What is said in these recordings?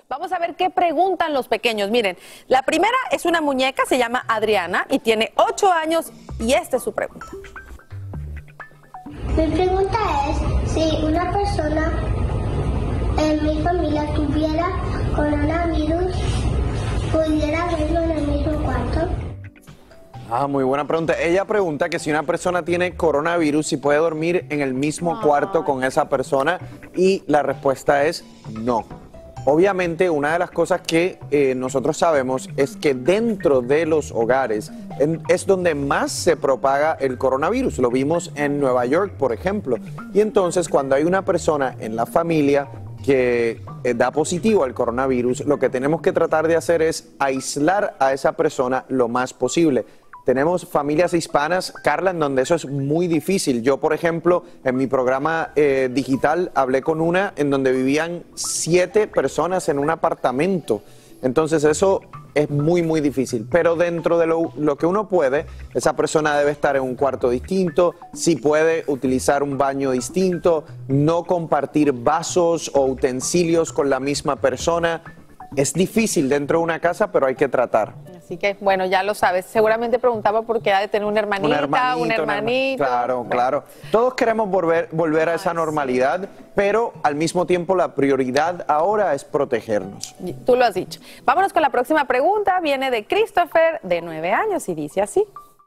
Vamos a ver qué preguntan los pequeños. Miren, la primera es una muñeca, se llama Adriana y tiene 8 años y esta es su pregunta. Mi pregunta es, si una persona en mi familia tuviera coronavirus, ¿pudiera verlo en el mismo cuarto? Muy buena pregunta. Ella pregunta que si una persona tiene coronavirus, si puede dormir en el mismo cuarto con esa persona, y la respuesta es no. Obviamente, una de las cosas que nosotros sabemos es que dentro de los hogares es donde más se propaga el coronavirus. Lo vimos en Nueva York, por ejemplo. Y entonces, cuando hay una persona en la familia que da positivo al coronavirus, lo que tenemos que tratar de hacer es aislar a esa persona lo más posible. Tenemos familias hispanas, Carla, en donde eso es muy difícil. Yo, por ejemplo, en mi programa digital hablé con una en donde vivían 7 personas en un apartamento. Entonces eso es muy, muy difícil. Pero dentro de lo que uno puede, esa persona debe estar en un cuarto distinto, si puede utilizar un baño distinto, no compartir vasos o utensilios con la misma persona. Es difícil dentro de una casa, pero hay que tratar. Así que, bueno, ya lo sabes. Seguramente preguntaba por qué ha de tener una hermanita, un hermanito. Claro, bueno. Claro. Todos queremos volver a esa normalidad, pero al mismo tiempo la prioridad ahora es protegernos. Tú lo has dicho. Vámonos con la próxima pregunta. Viene de Christopher, de 9 años, y dice así.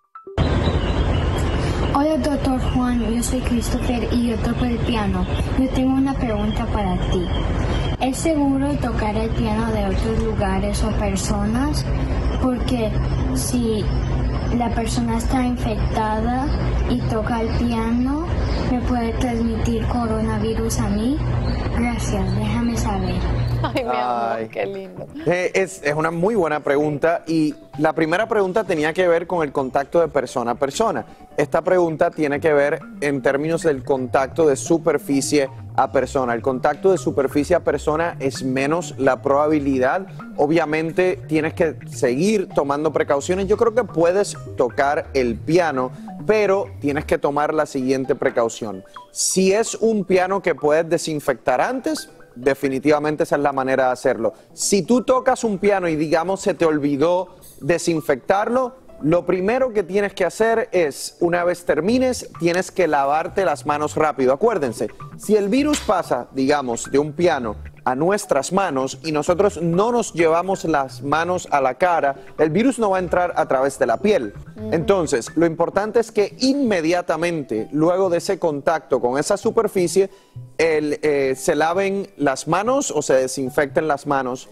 Hola, doctor Juan. Yo soy Christopher y yo toco el piano. Yo tengo una pregunta para ti. ¿Es seguro tocar el piano de otros lugares o personas? Porque si la persona está infectada y toca el piano, ¿me puede transmitir coronavirus a mí? Gracias, déjame saber. Ay, mi amor, qué lindo. Es una muy buena pregunta, y la primera pregunta tenía que ver con el contacto de persona a persona. Esta pregunta tiene que ver en términos del contacto de superficie a persona. El contacto de superficie a persona es menos la probabilidad. Obviamente tienes que seguir tomando precauciones. Yo creo que puedes tocar el piano, pero tienes que tomar la siguiente precaución. Si es un piano que puedes desinfectar antes, definitivamente esa es la manera de hacerlo. Si tú tocas un piano y digamos se te olvidó desinfectarlo, lo primero que tienes que hacer es, una vez termines, tienes que lavarte las manos rápido. Acuérdense, si el virus pasa, digamos, de un piano a nuestras manos y nosotros no nos llevamos las manos a la cara, el virus no va a entrar a través de la piel. Entonces, lo importante es que inmediatamente, luego de ese contacto con esa superficie, se laven las manos o se desinfecten las manos,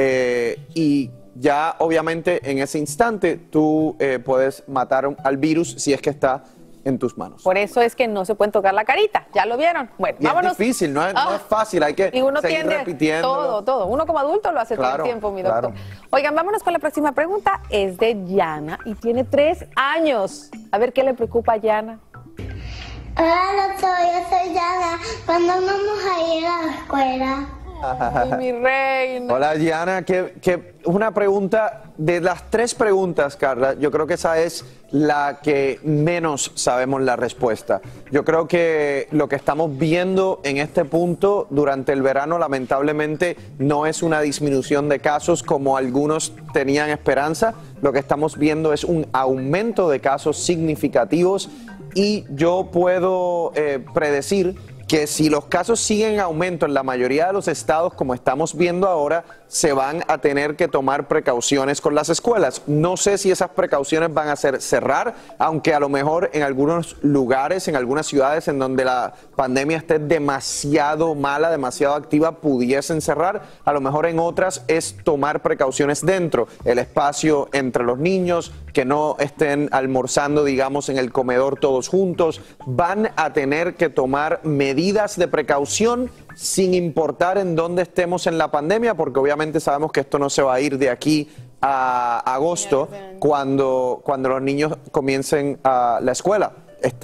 y ya obviamente en ese instante tú puedes matar al virus si es que está en tus manos. Por eso es que no se pueden tocar la carita, ¿ya lo vieron? Bueno, vámonos. Es difícil, no es fácil, hay que seguir repitiendo. Todo. Uno como adulto lo hace todo el tiempo, mi doctor. Oigan, vámonos con la próxima pregunta. Es de Yana y tiene 3 años. A ver qué le preocupa a Yana. Hola, doctor, yo soy Yana. ¿Cuándo vamos a ir a la escuela? Ay, mi reina. Hola, Diana, que una pregunta, de las 3 preguntas, Carla, yo creo que esa es la que menos sabemos la respuesta. Yo creo que lo que estamos viendo en este punto durante el verano, lamentablemente, no es una disminución de casos como algunos tenían esperanza. Lo que estamos viendo es un aumento de casos significativos, y yo puedo predecir que si los casos siguen en aumento en la mayoría de los estados, como estamos viendo ahora, se van a tener que tomar precauciones con las escuelas. No sé si esas precauciones van a ser cerrar, aunque a lo mejor en algunos lugares, en algunas ciudades en donde la pandemia esté demasiado mala, demasiado activa, pudiesen cerrar. A lo mejor en otras es tomar precauciones dentro, el espacio entre los niños, que no estén almorzando, digamos, en el comedor todos juntos. Van a tener que tomar medidas de precaución sin importar en dónde estemos en la pandemia, porque obviamente sabemos que esto no se va a ir de aquí a agosto, cuando los niños comiencen a la escuela. Está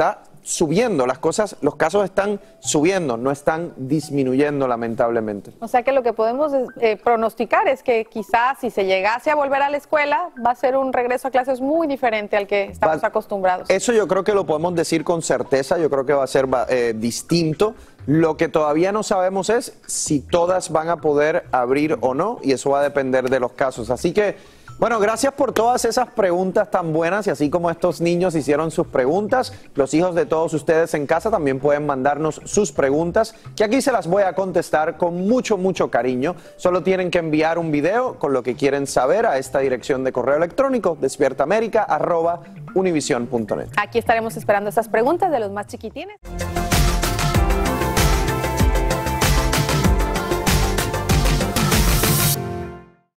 subiendo, los casos están subiendo, no están disminuyendo lamentablemente. O sea que lo que podemos pronosticar es que quizás si se llegase a volver a la escuela va a ser un regreso a clases muy diferente al que estamos acostumbrados. Eso yo creo que lo podemos decir con certeza, yo creo que va a ser distinto. Lo que todavía no sabemos es si todas van a poder abrir o no, y eso va a depender de los casos. Así que, bueno, gracias por todas esas preguntas tan buenas, y así como estos niños hicieron sus preguntas, los hijos de todos ustedes en casa también pueden mandarnos sus preguntas, que aquí se las voy a contestar con mucho, mucho cariño. Solo tienen que enviar un video con lo que quieren saber a esta dirección de correo electrónico, despiertaamerica@univision.net. Aquí estaremos esperando esas preguntas de los más chiquitines.